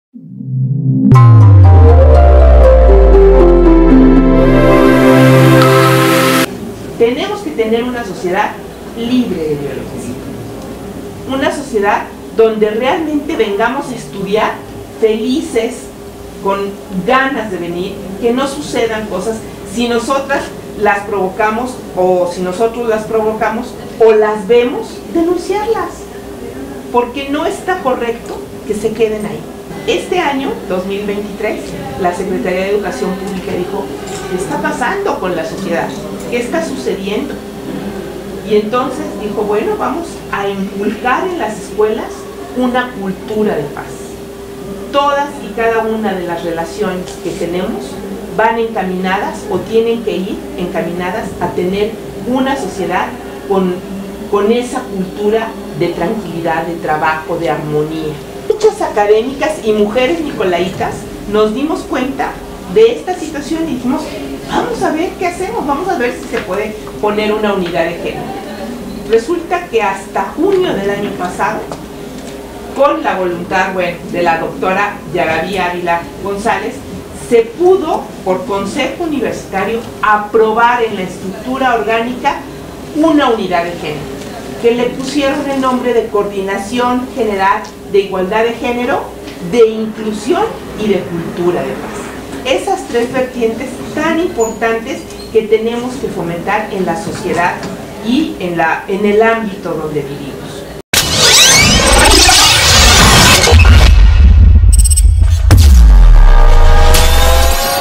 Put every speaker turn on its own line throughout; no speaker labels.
Tenemos que tener una sociedad libre de violencia, una sociedad donde realmente vengamos a estudiar felices, con ganas de venir, que no sucedan cosas si nosotras las provocamos o si nosotros las provocamos o las vemos, denunciarlas, porque no está correcto que se queden ahí. Este año, 2023, la Secretaría de Educación Pública dijo: ¿qué está pasando con la sociedad? ¿Qué está sucediendo? Y entonces dijo: bueno, vamos a inculcar en las escuelas una cultura de paz. Todas y cada una de las relaciones que tenemos van encaminadas o tienen que ir encaminadas a tener una sociedad con esa cultura de tranquilidad, de trabajo, de armonía. Muchas académicas y mujeres nicolaitas nos dimos cuenta de esta situación y dijimos: vamos a ver qué hacemos, vamos a ver si se puede poner una unidad de género. Resulta que hasta junio del año pasado, con la voluntad de la doctora Yagaví Ávila González, se pudo, por Consejo Universitario, aprobar en la estructura orgánica una unidad de género, que le pusieron el nombre de Coordinación General de Igualdad de Género, de Inclusión y de Cultura de Paz. Esas tres vertientes tan importantes que tenemos que fomentar en la sociedad y en el ámbito donde vivimos.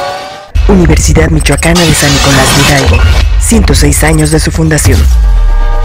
Universidad Michoacana de San Nicolás de Hidalgo, 106 años de su fundación.